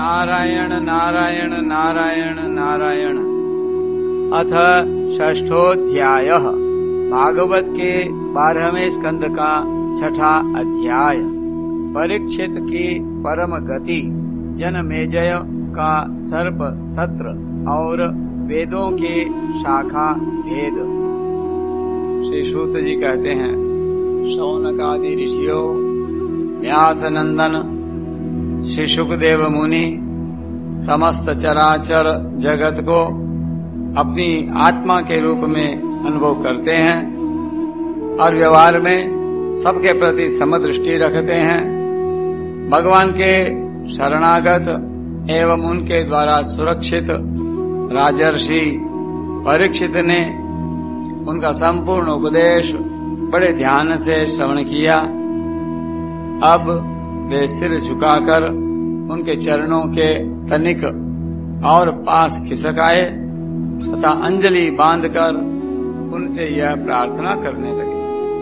नारायण नारायण नारायण नारायण। अथ षष्ठोऽध्यायः। भागवत के 12वें स्कंद का 6ठा अध्याय। परीक्षित की परम गति, जनमेजय का सर्प सत्र और वेदों के शाखा भेद। श्री सूत जी कहते हैं, शौनक आदि ऋषियों, व्यास नंदन श्री सुखदेव मुनि समस्त चराचर जगत को अपनी आत्मा के रूप में अनुभव करते हैं और व्यवहार में सबके प्रति समदृष्टि रखते हैं। भगवान के शरणागत एवं उनके द्वारा सुरक्षित राजर्षि परीक्षित ने उनका संपूर्ण उपदेश बड़े ध्यान से श्रवण किया। अब वे सिर झुकाकर उनके चरणों के तनिक और पास खिसक आए तथा अंजलि बांधकर उनसे यह प्रार्थना करने लगे।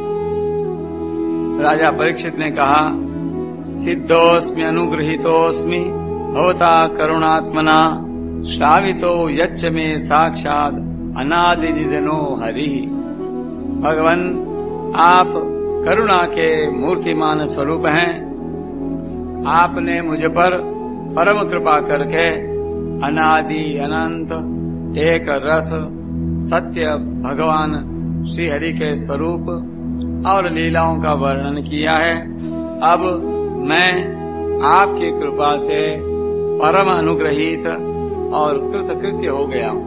राजा परीक्षित ने कहा, सिद्धोस्मि अनुगृहीतोस्मि भवता करुणात्मना श्रावितो यच्च मे साक्षात् अनादिनिधनो हरिः। भगवान, आप करुणा के मूर्तिमान स्वरूप हैं। आपने मुझ पर परम कृपा करके अनादि अनंत एक रस सत्य भगवान श्री हरि के स्वरूप और लीलाओं का वर्णन किया है। अब मैं आपकी कृपा से परम अनुग्रहित और कृतकृत्य हो गया हूँ।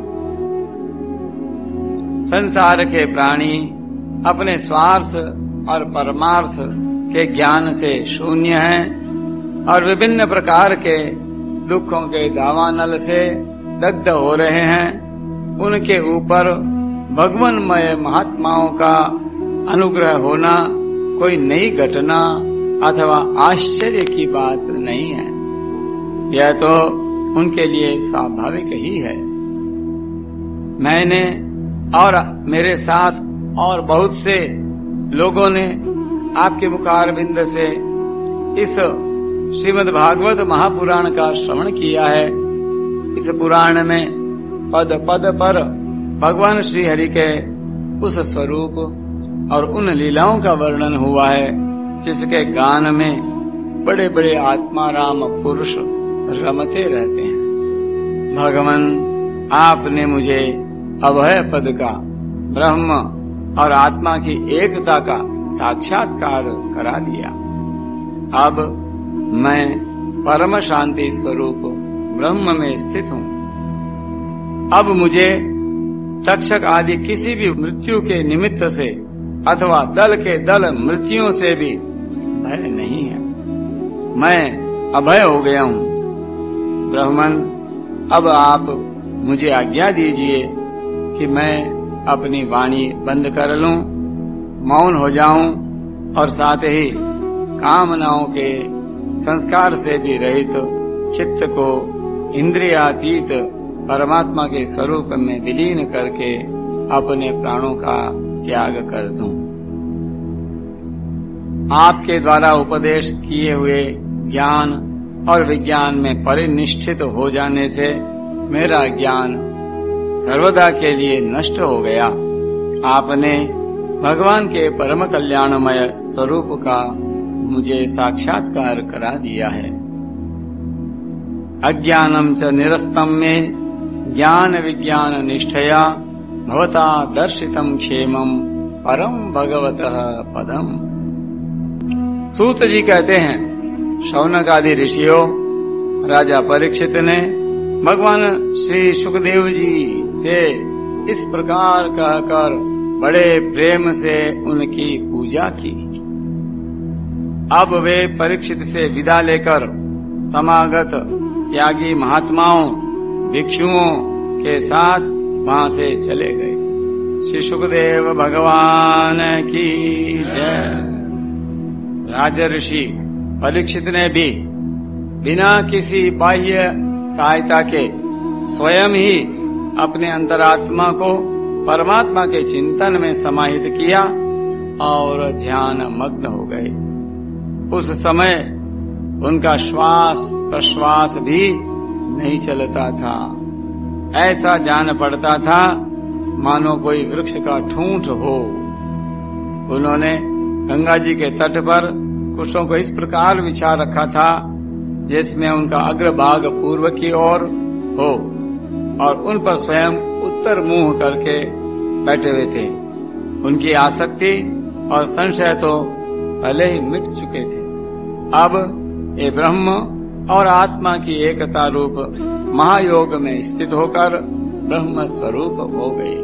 संसार के प्राणी अपने स्वार्थ और परमार्थ के ज्ञान से शून्य हैं और विभिन्न प्रकार के दुखों के दावानल से दग्ध हो रहे हैं। उनके ऊपर भगवानमय महात्माओं का अनुग्रह होना कोई नई घटना अथवा आश्चर्य की बात नहीं है। यह तो उनके लिए स्वाभाविक ही है। मैंने और मेरे साथ और बहुत से लोगों ने आपके मुखारविंद से इस श्रीमद् भागवत महापुराण का श्रवण किया है। इस पुराण में पद पद पर भगवान श्री हरि के उस स्वरूप और उन लीलाओं का वर्णन हुआ है जिसके गान में बड़े बड़े आत्माराम पुरुष रमते रहते हैं। भगवान, आपने मुझे अभय पद का, ब्रह्म और आत्मा की एकता का साक्षात्कार करा दिया। अब मैं परम शांति स्वरूप ब्रह्म में स्थित हूँ। अब मुझे तक्षक आदि किसी भी मृत्यु के निमित्त से अथवा दल के दल मृत्युओं से भी भय नहीं है। मैं अभय हो गया हूँ। ब्रह्मन, अब आप मुझे आज्ञा दीजिए कि मैं अपनी वाणी बंद कर लूं, मौन हो जाऊं और साथ ही कामनाओं के संस्कार से भी रहित चित्त को इंद्रियातीत परमात्मा के स्वरूप में विलीन करके अपने प्राणों का त्याग कर दूं। आपके द्वारा उपदेश किए हुए ज्ञान और विज्ञान में परिनिष्ठित हो जाने से मेरा ज्ञान सर्वदा के लिए नष्ट हो गया। आपने भगवान के परम कल्याणमय स्वरूप का मुझे साक्षात्कार करा दिया है। अज्ञानम च निरस्तम में ज्ञान विज्ञान निष्ठया भवता दर्शितम क्षेमम परम भगवतः पदम। सूत जी कहते हैं, शौनक आदि ऋषियों, राजा परीक्षित ने भगवान श्री सुखदेव जी से इस प्रकार कहकर बड़े प्रेम से उनकी पूजा की। अब वे परीक्षित से विदा लेकर समागत त्यागी महात्माओं भिक्षुओं के साथ वहां से चले गए। श्री सुखदेव भगवान की जय। राजर्षि परीक्षित ने भी बिना किसी बाह्य सहायता के स्वयं ही अपने अंतरात्मा को परमात्मा के चिंतन में समाहित किया और ध्यान मग्न हो गए। उस समय उनका श्वास प्रश्वास भी नहीं चलता था। ऐसा जान पड़ता था मानो कोई वृक्ष का ठूंठ हो। उन्होंने गंगा जी के तट पर कुशों को इस प्रकार बिछा रखा था जिसमें उनका अग्रभाग पूर्व की ओर हो और उन पर स्वयं उत्तर मुंह करके बैठे हुए थे। उनकी आसक्ति और संशय तो पहले ही मिट चुके थे। अब ये ब्रह्म और आत्मा की एकता रूप महायोग में स्थित होकर ब्रह्म स्वरूप हो गए।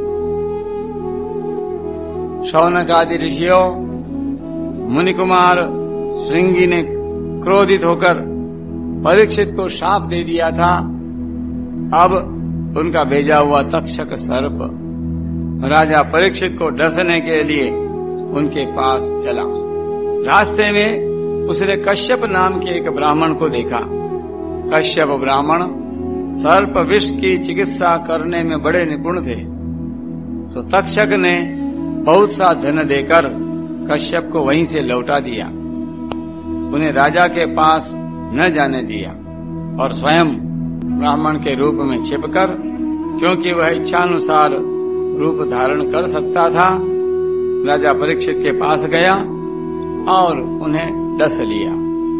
शौनक आदि ऋषियों, मुनि कुमार श्रृंगी ने क्रोधित होकर परीक्षित को शाप दे दिया था। अब उनका भेजा हुआ तक्षक सर्प राजा परीक्षित को डसने के लिए उनके पास चला। रास्ते में उसने कश्यप नाम के एक ब्राह्मण को देखा। कश्यप ब्राह्मण सर्प विष की चिकित्सा करने में बड़े निपुण थे। तो तक्षक ने बहुत सा धन देकर कश्यप को वहीं से लौटा दिया। उन्हें राजा के पास न जाने दिया और स्वयं ब्राह्मण के रूप में छिपकर, क्योंकि वह इच्छानुसार रूप धारण कर सकता था, राजा परीक्षित के पास गया और उन्हें डस लिया।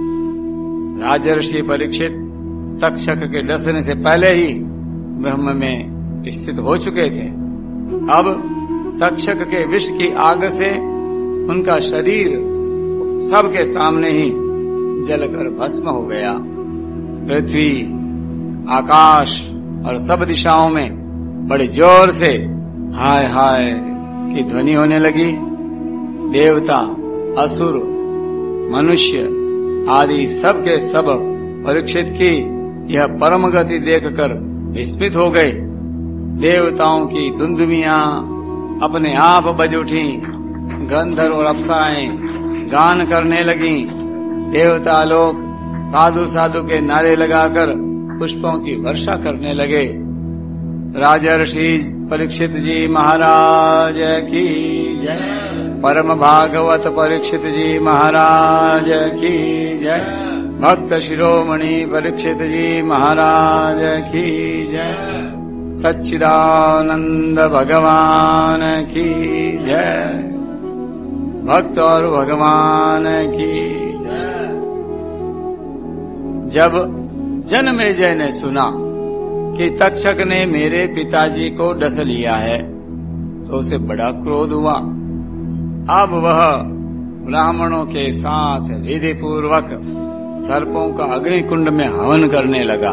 राजर्षि परीक्षित तक्षक के डसने से पहले ही ब्रह्म में स्थित हो चुके थे। अब तक्षक के विष की आग से उनका शरीर सबके सामने ही जलकर भस्म हो गया। पृथ्वी, आकाश और सब दिशाओं में बड़े जोर से हाय हाय की ध्वनि होने लगी। देवता, असुर, मनुष्य आदि सब के सब परीक्षित की यह परम गति देखकर विस्मित हो गए। देवताओं की दुंदुमियां अपने आप बज उठी। गंधर्व और अप्सराएं गान करने लगी। देवता लोग साधु साधु के नारे लगाकर पुष्पों की वर्षा करने लगे। राजर्षि परीक्षित जी महाराज की जय। परम भागवत परीक्षित जी महाराज की जय। भक्त शिरोमणि परीक्षित जी महाराज की जय। सच्चिदानंद भगवान की जय। भक्त और भगवान की जय। जब जनमेजय ने सुना कि तक्षक ने मेरे पिताजी को डस लिया है तो उसे बड़ा क्रोध हुआ। अब वह ब्राह्मणों के साथ विधि पूर्वक सर्पों का अग्निकुंड में हवन करने लगा।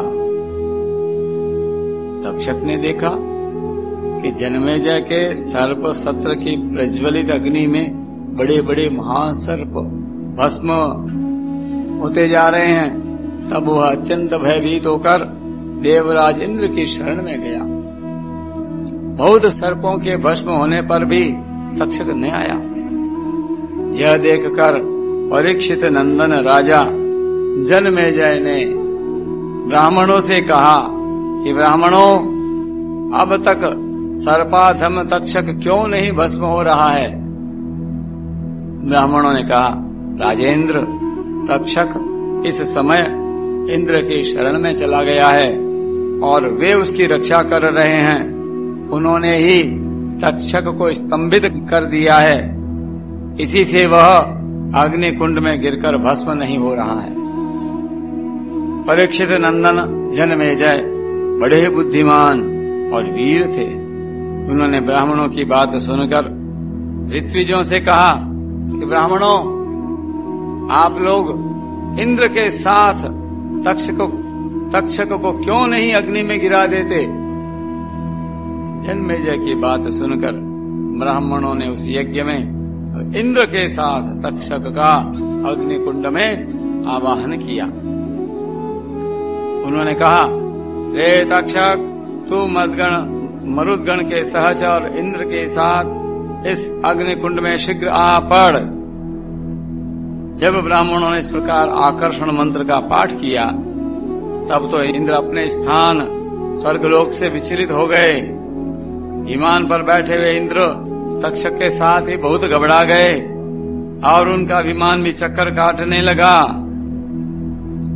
तक्षक ने देखा कि जनमेजय के सर्प सत्र की प्रज्वलित अग्नि में बड़े बड़े महासर्प भस्म होते जा रहे हैं। तब वह अत्यंत भयभीत होकर देवराज इंद्र की शरण में गया। बहुत सर्पों के भस्म होने पर भी तक्षक नहीं आया। यह देखकर परीक्षित नंदन राजा जनमेजय ने ब्राह्मणों से कहा कि ब्राह्मणों, अब तक सर्पाधम तक्षक क्यों नहीं भस्म हो रहा है? ब्राह्मणों ने कहा, राजेंद्र, तक्षक इस समय इंद्र की शरण में चला गया है और वे उसकी रक्षा कर रहे हैं। उन्होंने ही तक्षक को स्तंभित कर दिया है, इसी से वह अग्निकुंड में गिरकर भस्म नहीं हो रहा है। परीक्षित नंदन जनमेजय बड़े बुद्धिमान और वीर थे। उन्होंने ब्राह्मणों की बात सुनकर ऋत्विजों से कहा कि ब्राह्मणों, आप लोग इंद्र के साथ तक्षक को क्यों नहीं अग्नि में गिरा देते? जनमेजय की बात सुनकर ब्राह्मणों ने उस यज्ञ में इंद्र के साथ तक्षक का अग्निकुंड में आवाहन किया। उन्होंने कहा, रे तक्षक, तू मरुदगण के सहचर इंद्र के साथ इस अग्निकुंड में शीघ्र आ पड़। जब ब्राह्मणों ने इस प्रकार आकर्षण मंत्र का पाठ किया तब तो इंद्र अपने स्थान स्वर्गलोक से विचलित हो गए। विमान पर बैठे हुए इंद्र तक्षक के साथ ही बहुत घबरा गए और उनका विमान भी चक्कर काटने लगा।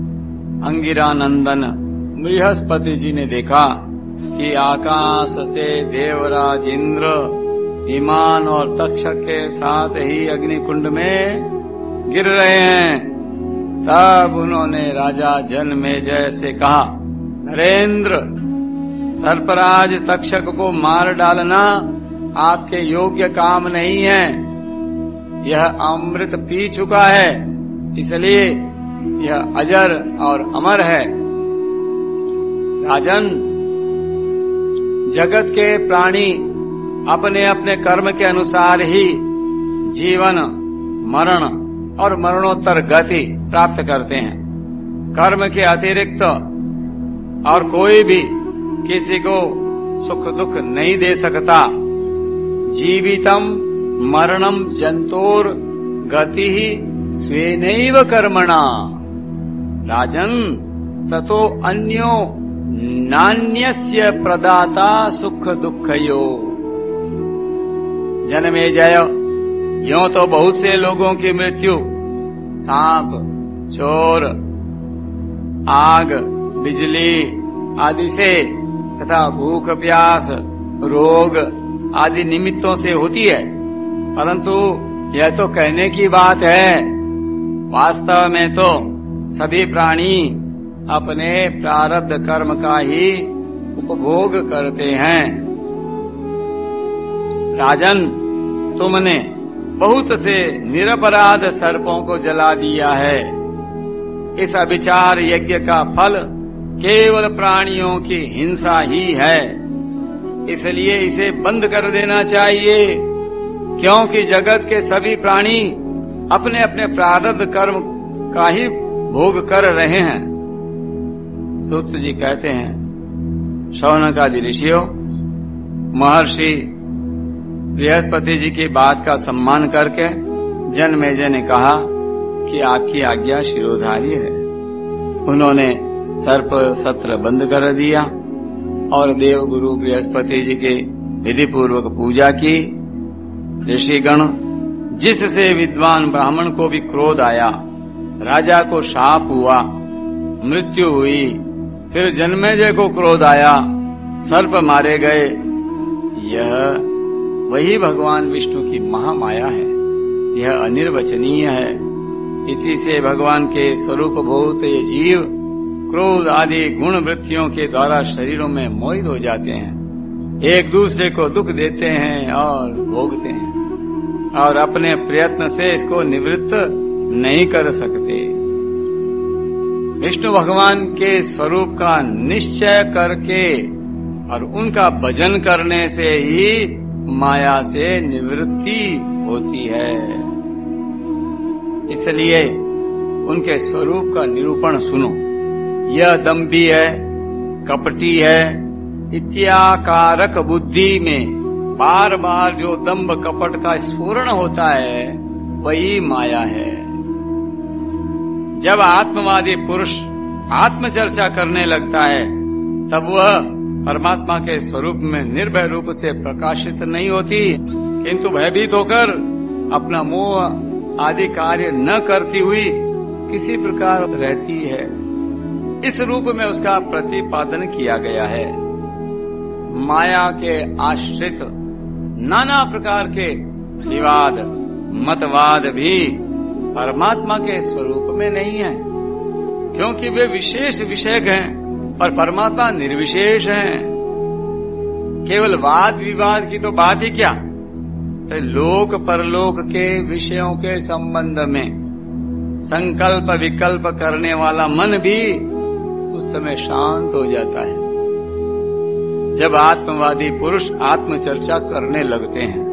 अंगिरा नंदन बृहस्पति जी ने देखा कि आकाश से देवराज इंद्र विमान और तक्षक के साथ ही अग्निकुंड में गिर रहे हैं। तब उन्होंने राजा जनमेजय से कहा, नरेंद्र, सर्पराज तक्षक को मार डालना आपके योग्य काम नहीं है। यह अमृत पी चुका है, इसलिए यह अजर और अमर है। राजन, जगत के प्राणी अपने अपने कर्म के अनुसार ही जीवन, मरण और मरणोत्तर गति प्राप्त करते हैं। कर्म के अतिरिक्त और कोई भी किसी को सुख दुख नहीं दे सकता। जीवितम मरणम जंतोर गति ही स्वेनैव कर्मणा। राजन, ततो अन्यो नान्यस्य प्रदाता सुख दुःखयो। जनमेजय, यूं तो बहुत से लोगों की मृत्यु सांप, चोर, आग, बिजली आदि से तथा भूख प्यास, रोग आदि निमित्तों से होती है, परंतु यह तो कहने की बात है। वास्तव में तो सभी प्राणी अपने प्रारब्ध कर्म का ही उपभोग करते हैं। राजन, तुमने बहुत से निरपराध सर्पों को जला दिया है। इस अविचार यज्ञ का फल केवल प्राणियों की हिंसा ही है, इसलिए इसे बंद कर देना चाहिए, क्योंकि जगत के सभी प्राणी अपने अपने प्रारब्ध कर्म का ही भोग कर रहे हैं। सूत जी कहते हैं, शौनक आदि ऋषियों, महर्षि बृहस्पति जी की बात का सम्मान करके जनमेजय ने कहा कि आपकी आज्ञा शिरोधार्य है। उन्होंने सर्प सत्र बंद कर दिया और देवगुरु बृहस्पति जी की विधि पूर्वक पूजा की। ऋषिगण, जिससे विद्वान ब्राह्मण को भी क्रोध आया, राजा को शाप हुआ, मृत्यु हुई, फिर जनमेजय को क्रोध आया, सर्प मारे गए। यह वही भगवान विष्णु की महामाया है, यह अनिर्वचनीय है। इसी से भगवान के स्वरूप भूत ये जीव क्रोध आदि गुण वृत्तियों के द्वारा शरीरों में मोहित हो जाते हैं, एक दूसरे को दुख देते हैं और भोगते हैं, और अपने प्रयत्न से इसको निवृत्त नहीं कर सकते। विष्णु भगवान के स्वरूप का निश्चय करके और उनका भजन करने से ही माया से निवृत्ति होती है। इसलिए उनके स्वरूप का निरूपण सुनो। यह दम्भी है, कपटी है, इत्याकारक बुद्धि में बार बार जो दंभ कपट का स्फुरण होता है, वही माया है। जब आत्मवादी पुरुष आत्मचर्चा करने लगता है, तब वह परमात्मा के स्वरूप में निर्भय रूप से प्रकाशित नहीं होती, किंतु भयभीत होकर अपना मोह आदि कार्य न करती हुई किसी प्रकार रहती है। इस रूप में उसका प्रतिपादन किया गया है। माया के आश्रित नाना प्रकार के विवाद, मतवाद भी परमात्मा के स्वरूप में नहीं है, क्योंकि वे विशेष विषयक हैं और परमात्मा निर्विशेष है। केवल वाद विवाद की तो बात ही क्या, तो लोक परलोक के विषयों के संबंध में संकल्प विकल्प करने वाला मन भी उस समय शांत हो जाता है, जब आत्मवादी पुरुष आत्मचर्चा करने लगते हैं।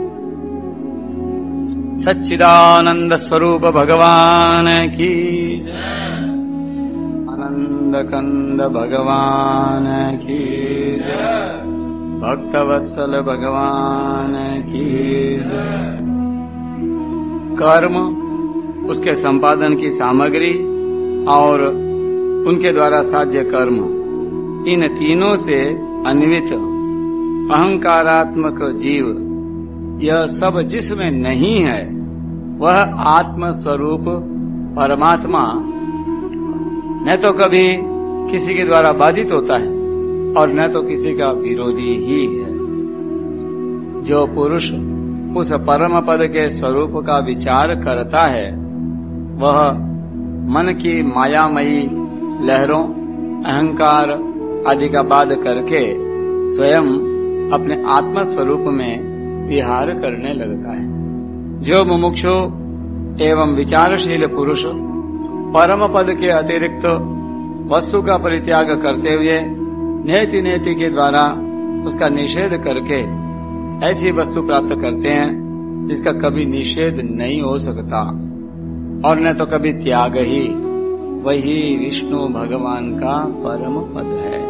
सच्चिदानंद स्वरूप भगवान की जय, आनंद कंद भगवान की जय, भक्तवत्सल भगवान की जय। कर्म, उसके संपादन की सामग्री और उनके द्वारा साध्य कर्म, इन तीनों से अन्वित अहंकारात्मक जीव, यह सब जिसमें नहीं है, वह आत्म स्वरूप परमात्मा न तो कभी किसी के द्वारा बाधित होता है और न तो किसी का विरोधी ही है। जो पुरुष उस परम पद के स्वरूप का विचार करता है वह मन की मायामयी लहरों, अहंकार आदि का बाध करके स्वयं अपने आत्म स्वरूप में विहार करने लगता है। जो मुमुक्षु एवं विचारशील पुरुष परम पद के अतिरिक्त वस्तु का परित्याग करते हुए नेति नेति के द्वारा उसका निषेध करके ऐसी वस्तु प्राप्त करते हैं जिसका कभी निषेध नहीं हो सकता और न तो कभी त्याग ही, वही विष्णु भगवान का परम पद है।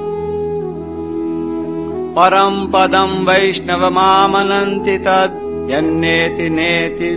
परम पदम वैष्णवमामनन्ति तद् यन्नेति नेति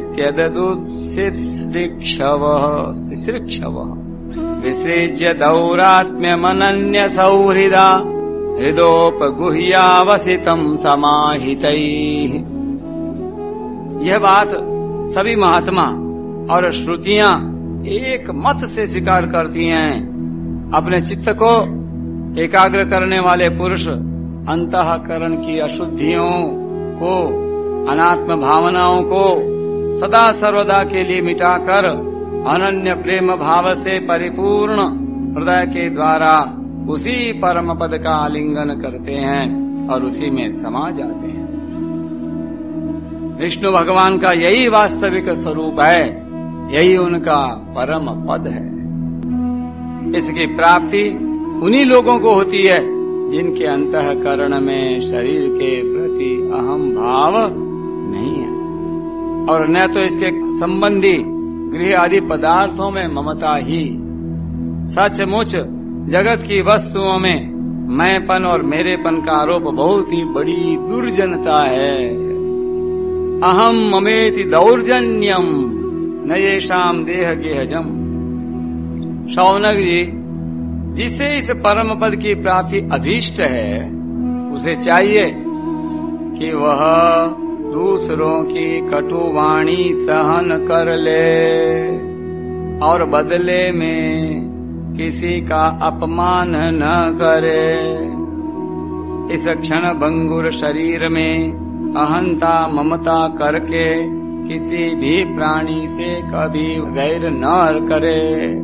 त्यददुत्सिसृक्षवः विसृज्य दौरात्म्यमनन्य सौहृदा हृदोपगुह्यावसितं समाहितैः। यह बात सभी महात्मा और श्रुतियां एक मत से स्वीकार करती हैं। अपने चित्त को एकाग्र करने वाले पुरुष अंतःकरण की अशुद्धियों को, अनात्म भावनाओं को सदा सर्वदा के लिए मिटाकर अनन्य प्रेम भाव से परिपूर्ण हृदय के द्वारा उसी परम पद का आलिंगन करते हैं और उसी में समा जाते हैं। विष्णु भगवान का यही वास्तविक स्वरूप है, यही उनका परम पद है। इसकी प्राप्ति उन्हीं लोगों को होती है जिनके अंतःकरण में शरीर के प्रति अहम भाव नहीं है और न तो इसके संबंधी गृह आदि पदार्थों में ममता ही। सचमुच जगत की वस्तुओं में मैंपन और मेरेपन का आरोप बहुत ही बड़ी दुर्जनता है। अहम ममेति दौर्जन्यम न येषाम देह गेहजम। शौनक जी, जिसे इस परम पद की प्राप्ति अभीष्ट है उसे चाहिए कि वह दूसरों की कटुवाणी सहन कर ले और बदले में किसी का अपमान न करे। इस क्षण भंगुर शरीर में अहंता ममता करके किसी भी प्राणी से कभी वैर न करे।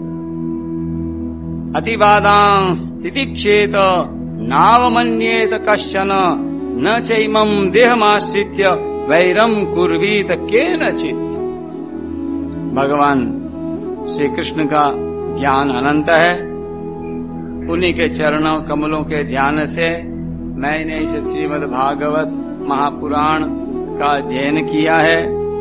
अतिवादां स्थितिक्षेत नावमन्येत कश्चन न चैमं देहमाश्रित्य वैरम कुर्वीत केनचित्। भगवान श्री कृष्ण का ज्ञान अनंत है। उन्हीं के चरणों कमलों के ध्यान से मैंने इस श्रीमद् भागवत महापुराण का अध्ययन किया है।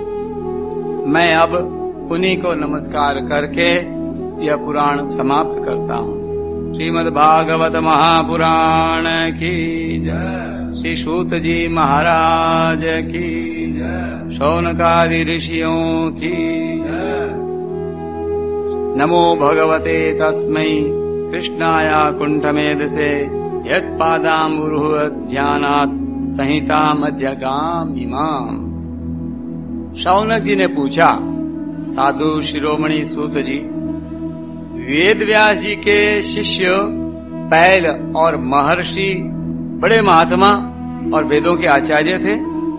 मैं अब उन्हीं को नमस्कार करके यह पुराण समाप्त करता हूँ। श्रीमद् भागवत महापुराण की जय। श्री सूत जी महाराज की जय। शौनकादि ऋषियों की जय। नमो भगवते तस्मै कृष्णाय कुंठमेधसे यत्पादाम्बुरुह ध्यानात् संहितामध्यगामिमाम्। शौनक जी ने पूछा, साधु शिरोमणि सूत जी, वेद व्यास जी के शिष्य पैल और महर्षि बड़े महात्मा और वेदों के आचार्य थे।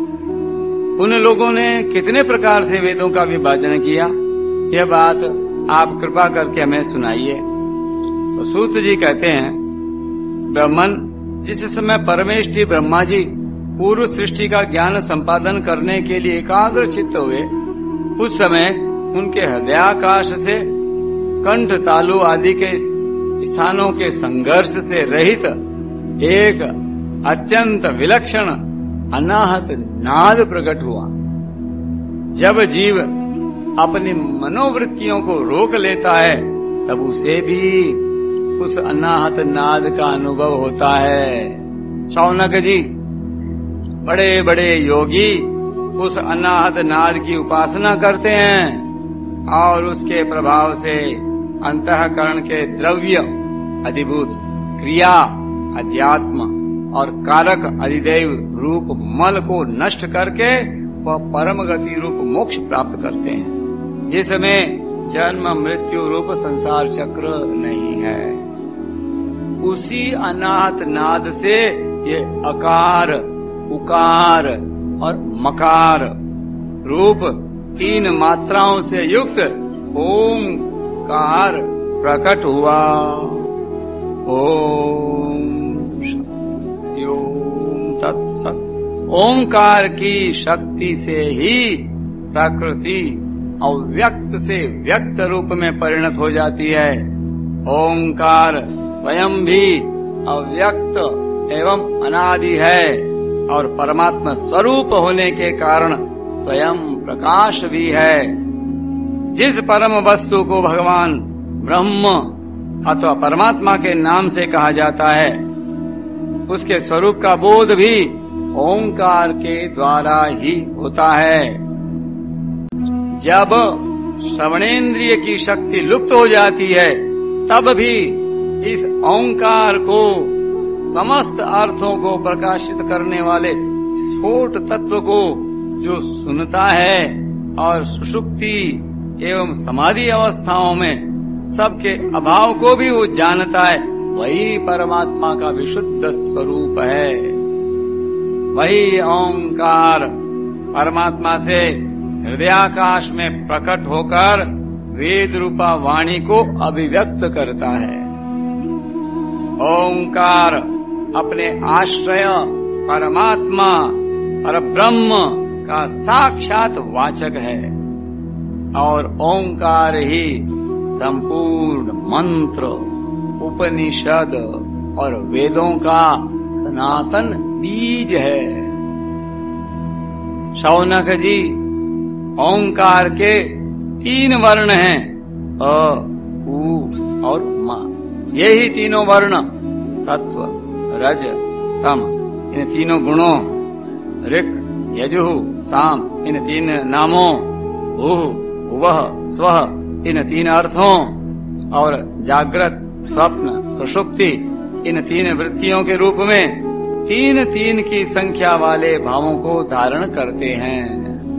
उन लोगों ने कितने प्रकार से वेदों का विभाजन किया, यह बात आप कृपा करके हमें सुनाइए। तो सूत जी कहते हैं, ब्राह्मण जिस समय परमेष्ठी ब्रह्मा जी पूर्व सृष्टि का ज्ञान संपादन करने के लिए एकाग्र चित्त हुए, उस समय उनके हृदयाकाश से कंठ तालु आदि के स्थानों के संघर्ष से रहित एक अत्यंत विलक्षण अनाहत नाद प्रकट हुआ। जब जीव अपनी मनोवृत्तियों को रोक लेता है तब उसे भी उस अनाहत नाद का अनुभव होता है। शौनक जी, बड़े बड़े योगी उस अनाहत नाद की उपासना करते हैं और उसके प्रभाव से अंतःकरण के द्रव्य अधिभूत क्रिया अध्यात्म और कारक अधिदेव रूप मल को नष्ट करके वह परम गति रूप मोक्ष प्राप्त करते हैं। जिसमें जन्म मृत्यु रूप संसार चक्र नहीं है। उसी अनाथ नाद से ये अकार, उकार और मकार रूप 3 मात्राओं से युक्त ओंकार प्रकट हुआ। ओम तत्सत। ओंकार की शक्ति से ही प्रकृति अव्यक्त से व्यक्त रूप में परिणत हो जाती है। ओंकार स्वयं भी अव्यक्त एवं अनादि है और परमात्मा स्वरूप होने के कारण स्वयं प्रकाश भी है। जिस परम वस्तु को भगवान ब्रह्म अथवा परमात्मा के नाम से कहा जाता है, उसके स्वरूप का बोध भी ओंकार के द्वारा ही होता है। जब श्रवणेन्द्रिय की शक्ति लुप्त हो जाती है, तब भी इस ओंकार को समस्त अर्थों को प्रकाशित करने वाले स्फोट तत्व को जो सुनता है और सुषुप्ति एवं समाधि अवस्थाओं में सबके अभाव को भी वो जानता है, वही परमात्मा का विशुद्ध स्वरूप है। वही ओंकार परमात्मा से हृदयाकाश में प्रकट होकर वेद रूपा वाणी को अभिव्यक्त करता है। ओंकार अपने आश्रय परमात्मा और ब्रह्म का साक्षात वाचक है और ओंकार ही संपूर्ण मंत्र, उपनिषद और वेदों का सनातन बीज है। शौनक जी, ओंकार के 3 वर्ण हैं, अ, उ और मा। यही तीनों वर्ण सत्व, रज, तम, इन तीनों गुणों, ऋक्, यजुः, साम, इन 3 नामों, भूः, भुवः, स्वः, इन 3 अर्थों और जागृत, स्वप्न, सुषुप्ति, इन 3 वृत्तियों के रूप में 3-3 की संख्या वाले भावों को धारण करते हैं।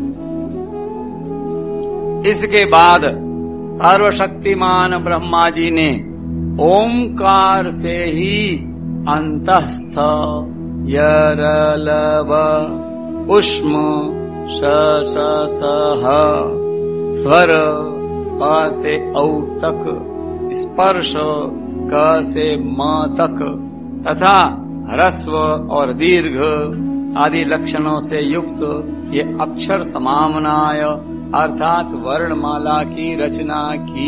इसके बाद सर्वशक्तिमान ब्रह्मा जी ने ओंकार से ही अंतस्थ, यरलव, उष्म, सह, स्वर, अ से औ तक, स्पर्श, क से म तक तथा ह्रस्व और दीर्घ आदि लक्षणों से युक्त ये अक्षर समामनाय अर्थात वर्णमाला की रचना की।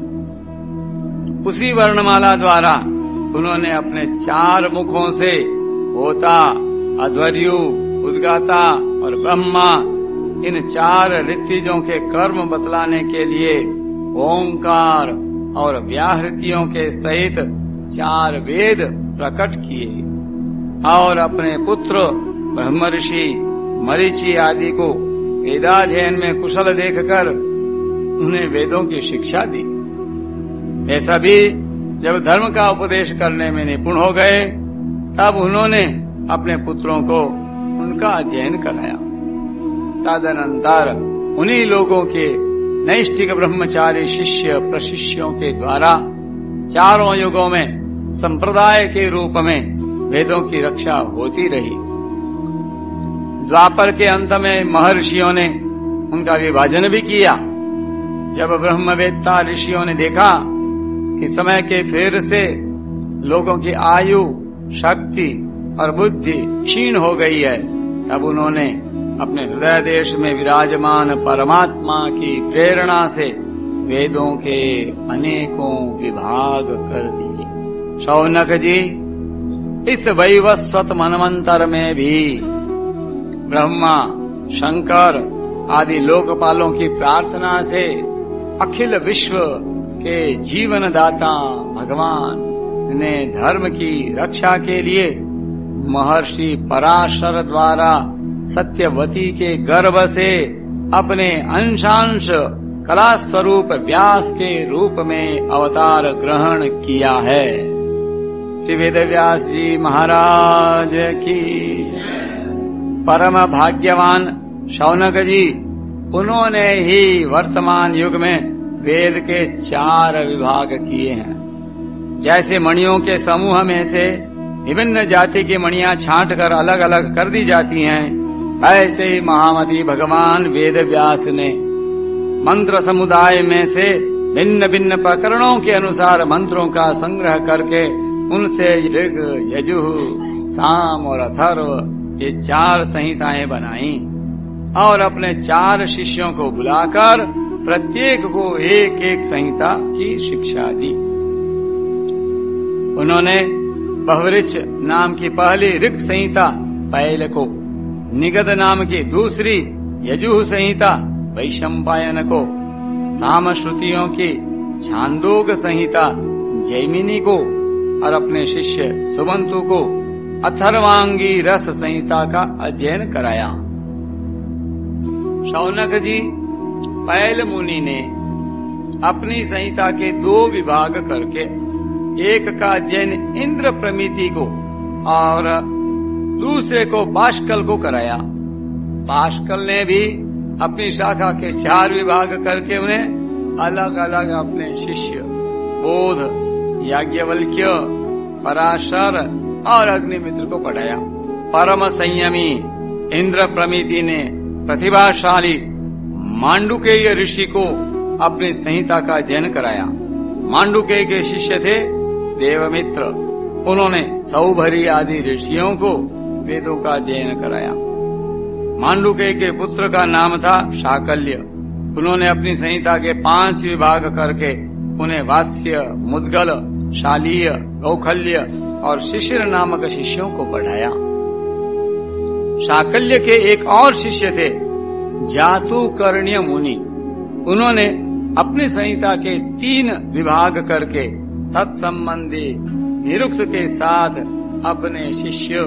उसी वर्णमाला द्वारा उन्होंने अपने 4 मुखों से होता, अध्वर्यु, उद्गाता और ब्रह्मा, इन 4 ऋत्विजों के कर्म बतलाने के लिए ओंकार और व्याहृतियों के सहित 4 वेद प्रकट किए और अपने पुत्र ब्रह्म ऋषि मरीचि आदि को वेदाध्ययन में कुशल देखकर उन्हें वेदों की शिक्षा दी। ऐसा भी जब धर्म का उपदेश करने में निपुण हो गए, तब उन्होंने अपने पुत्रों को उनका अध्ययन कराया। तदनंतर उन्हीं लोगों के नैष्ठिक ब्रह्मचारी शिष्य प्रशिष्यों के द्वारा 4 युगों में संप्रदाय के रूप में वेदों की रक्षा होती रही। द्वापर के अंत में महर्षियों ने उनका विभाजन भी किया। जब ब्रह्मवेत्ता ऋषियों ने देखा कि समय के फेर से लोगों की आयु, शक्ति और बुद्धि क्षीण हो गई है, तब उन्होंने अपने हृदय देश में विराजमान परमात्मा की प्रेरणा से वेदों के अनेकों विभाग कर दिए। शौनक जी, इस वैवस्वत मनवंतर में भी ब्रह्मा, शंकर आदि लोकपालों की प्रार्थना से अखिल विश्व के जीवन दाता भगवान ने धर्म की रक्षा के लिए महर्षि पराशर द्वारा सत्यवती के गर्भ से अपने अंशांश कला स्वरूप व्यास के रूप में अवतार ग्रहण किया है। श्री वेदव्यास जी महाराज की। परम भाग्यवान शौनक जी, उन्होंने ही वर्तमान युग में वेद के 4 विभाग किए हैं। जैसे मणियों के समूह में से विभिन्न जाति की मणियां छांट कर अलग अलग कर दी जाती हैं, ऐसे ही महामती भगवान वेद व्यास ने मंत्र समुदाय में से भिन्न भिन्न प्रकरणों के अनुसार मंत्रों का संग्रह करके उनसे ऋग, यजुः, साम और अथर्व ये 4 संहिताएं बनाई और अपने 4 शिष्यों को बुलाकर प्रत्येक को एक एक संहिता की शिक्षा दी। उन्होंने बहुवृक्ष नाम की पहली ऋग संहिता पहले को, निगद नाम की दूसरी यजुः संहिता वैशंपायन को, साम श्रुतियों की छांदोग संहिता जैमिनी को और अपने शिष्य सुबंतु को अथर्वांगी रस संहिता का अध्ययन कराया। शौनक जी पैल मुनि ने अपनी संहिता के 2 विभाग करके एक का अध्ययन इंद्र प्रमिति को और दूसरे को पाशकल को कराया। पाशकल ने भी अपनी शाखा के 4 विभाग करके उन्हें अलग अलग अपने शिष्य बोध, याज्ञवल्क्य, पराशर और अग्निमित्र को पढ़ाया। परम संयमी इंद्र प्रमिति ने प्रतिभाशाली मांडुकेय ऋषि को अपनी संहिता का अध्ययन कराया। मांडुकेय के शिष्य थे देवमित्र, उन्होंने सौभरी आदि ऋषियों को वेदों का अध्ययन कराया। मांडुकेय के पुत्र का नाम था शाकल्य, उन्होंने अपनी संहिता के 5 विभाग करके उन्हें वात्स्य, मुद्गल, शालीय, कौखल्य और शिशिर नामक शिष्यों को पढ़ाया। शाकल्य के एक और शिष्य थे जातुकर्ण्य मुनि, उन्होंने अपनी संहिता के 3 विभाग करके तत्संबंधी निरुक्त के साथ अपने शिष्य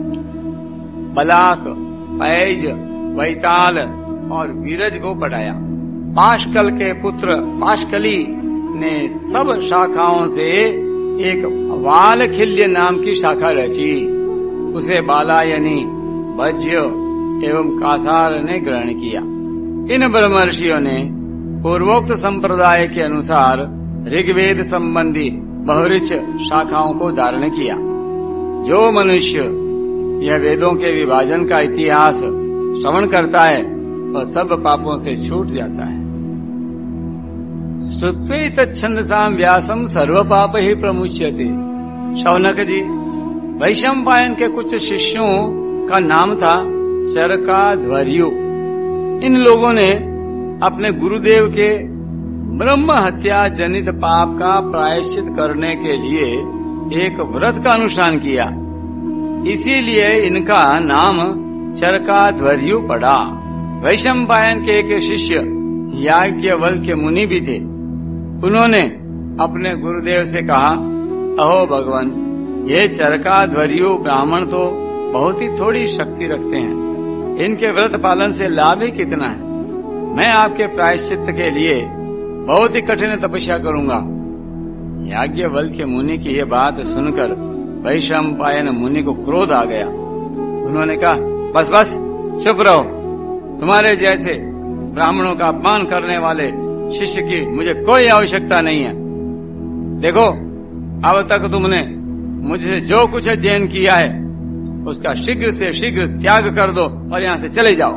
बलाक, पैज, वैताल और वीरज को पढ़ाया। पाशकल के पुत्र पाशकली ने सब शाखाओं से एक वालखिल्य नाम की शाखा रची, उसे बालायनी, भज्य एवं कासार ने ग्रहण किया। इन ब्रह्मर्षियों ने पूर्वोक्त संप्रदाय के अनुसार ऋग्वेद संबंधी बहुवृक्ष शाखाओं को धारण किया। जो मनुष्य यह वेदों के विभाजन का इतिहास श्रवण करता है वह सब पापों से छूट जाता है। श्रुत्वे तच्छंदसाम व्यासम सर्व पाप ही प्रमुच्यते। शौनक जी, वैशंपायन के कुछ शिष्यों का नाम था चरकाध्वर्यु। इन लोगों ने अपने गुरुदेव के ब्रह्म हत्या जनित पाप का प्रायश्चित करने के लिए एक व्रत का अनुष्ठान किया, इसीलिए इनका नाम चरकाध्वर्यु पड़ा। वैशंपायन के एक शिष्य याज्ञवल्क्य मुनि भी थे। उन्होंने अपने गुरुदेव से कहा, अहो भगवान, ये चरकाध्वर्यु ब्राह्मण तो बहुत ही थोड़ी शक्ति रखते हैं, इनके व्रत पालन से लाभ ही कितना है। मैं आपके प्रायश्चित के लिए बहुत ही कठिन तपस्या करूंगा। याज्ञवल्क्य मुनि की यह बात सुनकर वैशंपायन मुनि को क्रोध आ गया। उन्होंने कहा, बस बस चुप रहो, तुम्हारे जैसे ब्राह्मणों का अपमान करने वाले शिष्य की मुझे कोई आवश्यकता नहीं है। देखो, अब तक तुमने मुझे जो कुछ अध्ययन किया है उसका शीघ्र से शीघ्र त्याग कर दो और यहाँ से चले जाओ।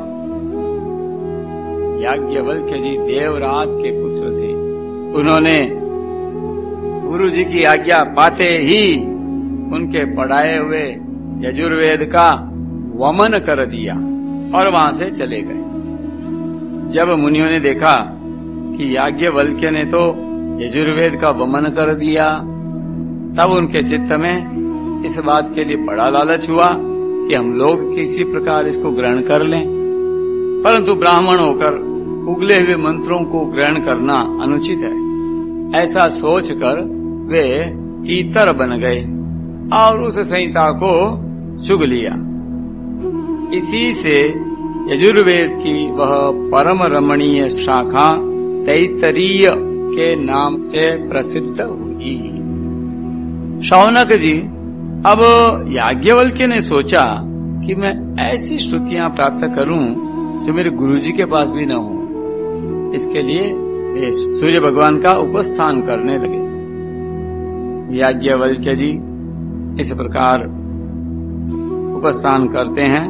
याज्ञवल्क्य जी देवरात के पुत्र थे। उन्होंने गुरु जी की आज्ञा पाते ही उनके पढ़ाए हुए यजुर्वेद का वमन कर दिया और वहां से चले गए। जब मुनियों ने देखा कि याज्ञवल्क्य ने तो यजुर्वेद का वमन कर दिया, तब उनके चित्त में इस बात के लिए बड़ा लालच हुआ कि हम लोग किसी प्रकार इसको ग्रहण कर लें, परंतु ब्राह्मण होकर उगले हुए मंत्रों को ग्रहण करना अनुचित है। ऐसा सोचकर वे तीतर बन गए और उस संहिता को चुग लिया। इसी से यजुर्वेद की वह परम रमणीय शाखा तैत्तरीय के नाम से प्रसिद्ध हुई। शौनक जी, अब याज्ञवल्क्य ने सोचा कि मैं ऐसी श्रुतियां प्राप्त करूं जो मेरे गुरुजी के पास भी न हो। इसके लिए वे सूर्य भगवान का उपस्थान करने लगे। याज्ञवल्क्य जी इस प्रकार उपस्थान करते हैं।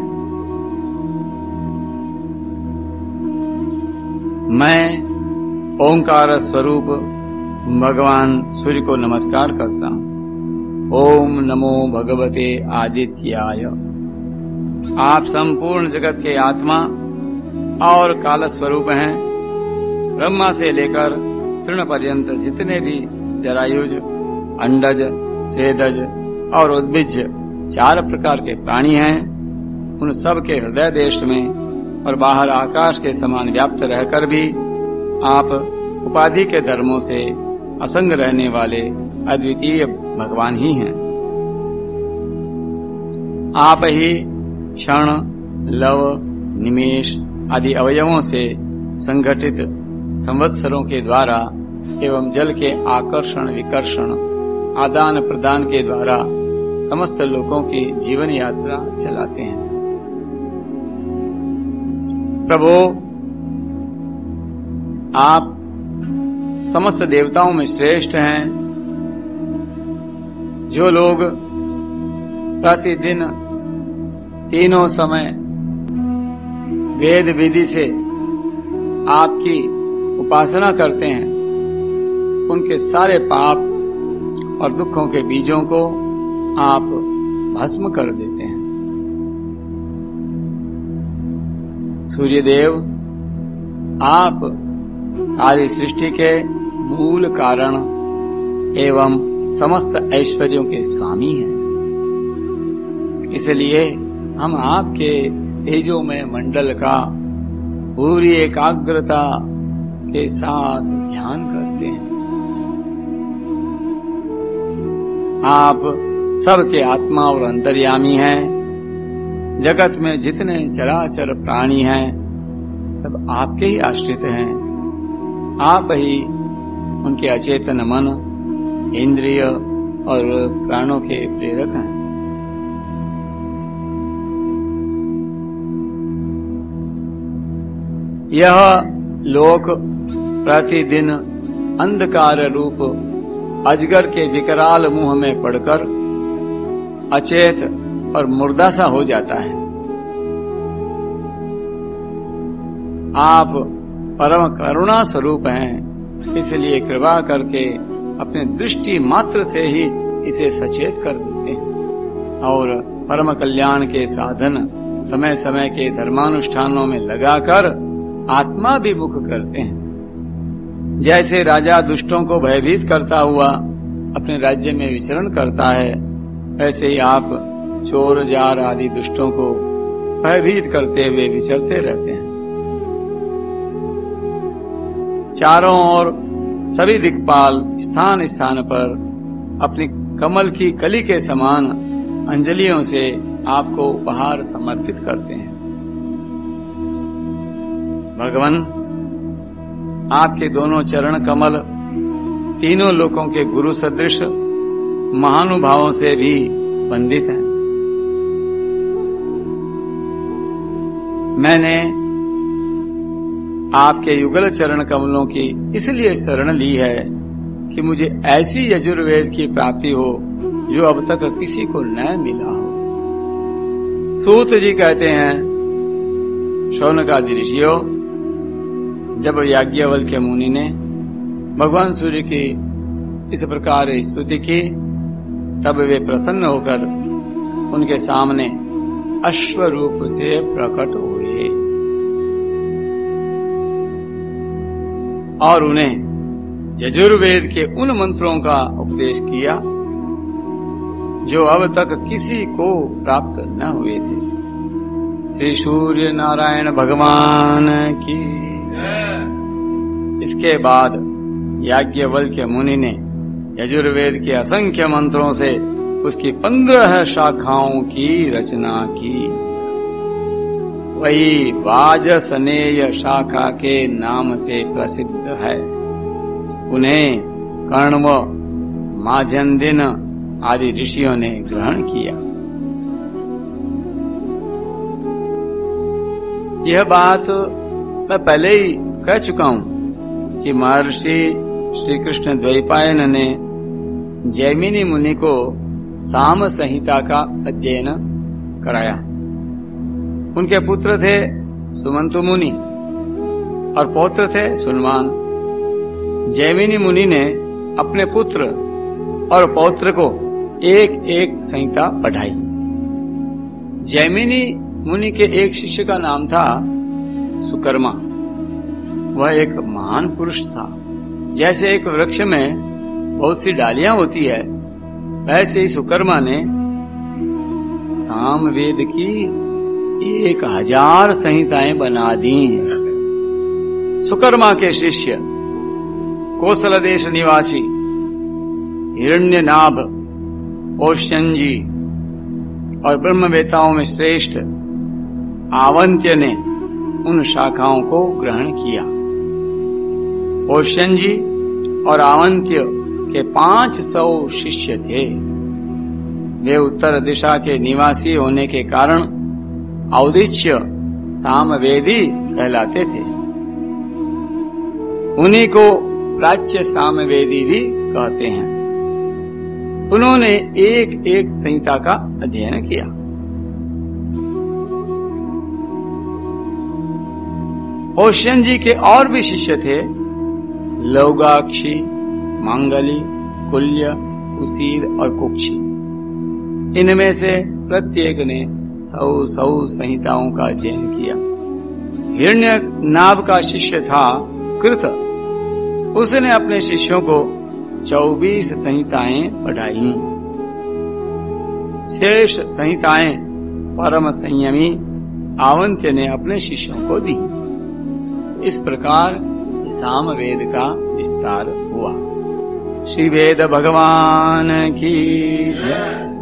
मैं ओंकार स्वरूप भगवान सूर्य को नमस्कार करता हूं। ओम नमो भगवते आदित्याय। आप संपूर्ण जगत के आत्मा और काल स्वरूप हैं। ब्रह्मा से लेकर तृण पर्यंत जितने भी जरायुज, अंडज, स्वेदज और उद्भिज 4 प्रकार के प्राणी हैं, उन सब के हृदय देश में और बाहर आकाश के समान व्याप्त रहकर भी आप उपाधि के धर्मों से असंग रहने वाले अद्वितीय भगवान ही हैं। आप ही क्षण, लव, निमेष आदि अवयवों से संगठित संवत्सरों के द्वारा एवं जल के आकर्षण विकर्षण आदान प्रदान के द्वारा समस्त लोगों की जीवन यात्रा चलाते हैं। प्रभु, आप समस्त देवताओं में श्रेष्ठ हैं। जो लोग प्रतिदिन तीनों समय वेद विधि से आपकी उपासना करते हैं, उनके सारे पाप और दुखों के बीजों को आप भस्म कर देते हैं। सूर्यदेव, आप सारी सृष्टि के मूल कारण एवं समस्त ऐश्वर्यों के स्वामी हैं। इसलिए हम आपके तेजो में मंडल का पूरी एकाग्रता के साथ ध्यान करते हैं। आप सबके आत्मा और अंतर्यामी हैं। जगत में जितने चराचर प्राणी हैं, सब आपके ही आश्रित हैं। आप ही उनके अचेतन मन, इंद्रिय और प्राणों के प्रेरक हैं। यह लोक प्रतिदिन अंधकार रूप अजगर के विकराल मुंह में पड़कर अचेत और मुर्दा सा हो जाता है। आप परम करुणा स्वरूप हैं, इसलिए कृपा करके अपने दृष्टि मात्र से ही इसे सचेत कर देते हैं और परम कल्याण के साधन समय समय के धर्मानुष्ठानों में लगाकर आत्मा भी मुख करते हैं। जैसे राजा दुष्टों को भयभीत करता हुआ अपने राज्य में विचरण करता है, वैसे ही आप चोर जार आदि दुष्टों को भयभीत करते हुए विचरते रहते हैं। चारों ओर सभी दिक्पाल स्थान स्थान पर अपनी कमल की कली के समान अंजलियों से आपको उपहार समर्पित करते हैं। भगवान, आपके दोनों चरण कमल तीनों लोकों के गुरु सदृश महानुभावों से भी बंधित हैं। मैंने आपके युगल चरण कमलों की इसलिए शरण ली है कि मुझे ऐसी यजुर्वेद की प्राप्ति हो जो अब तक किसी को न मिला हो। सूत जी कहते हैं, शौनकादि ऋषियों, जब याज्ञवल्क्य मुनि ने भगवान सूर्य की इस प्रकार स्तुति की, तब वे प्रसन्न होकर उनके सामने अश्व रूप से प्रकट हुए और उन्हें यजुर्वेद के उन मंत्रों का उपदेश किया जो अब तक किसी को प्राप्त न हुए थे। श्री सूर्य नारायण भगवान की। इसके बाद याज्ञवल्क्य मुनि ने यजुर्वेद के असंख्य मंत्रों से उसकी 15 शाखाओं की रचना की। वही वाजसनेय शाखा के नाम से प्रसिद्ध है। उन्हें कण्व, माध्यन्दिन आदि ऋषियों ने ग्रहण किया। यह बात मैं पहले ही कह चुका हूं कि महर्षि श्री कृष्ण द्वैपायन ने जैमिनी मुनि को साम संहिता का अध्ययन कराया। उनके पुत्र थे सुमंतु मुनि और पौत्र थे सुनमान। जैमिनी मुनि ने अपने पुत्र और पौत्र को एक एक संहिता पढ़ाई। जैमिनी मुनि के एक शिष्य का नाम था सुकर्मा। वह एक महान पुरुष था। जैसे एक वृक्ष में बहुत सी डालियां होती है, वैसे ही सुकर्मा ने सामवेद की 1000 संहिताएं बना दी। सुकर्मा के शिष्य कोसल देश निवासी हिरण्यनाभ, ओशंजी और ब्रह्मवेताओं में श्रेष्ठ आवंत्य ने उन शाखाओं को ग्रहण किया। ओशंजी और आवंत्य के 500 शिष्य थे। वे उत्तर दिशा के निवासी होने के कारण औदिच्य सामवेदी कहलाते थे। उन्हीं को प्राच्य सामवेदी भी कहते हैं। उन्होंने एक एक संहिता का अध्ययन किया। ओशन जी के और भी शिष्य थे, लौगाक्षी, मांगली, कुल्य, उसीर और कुक्षी। इनमें से प्रत्येक ने 100 संहिताओं का अध्ययन किया। हिरण्यनाभ का शिष्य था कृत। उसने अपने शिष्यों को 24 संहिताएं पढ़ाई। शेष संहिताएं परम संयमी आवंत्य ने अपने शिष्यों को दी। तो इस प्रकार सामवेद का विस्तार हुआ। श्री वेद भगवान की जय।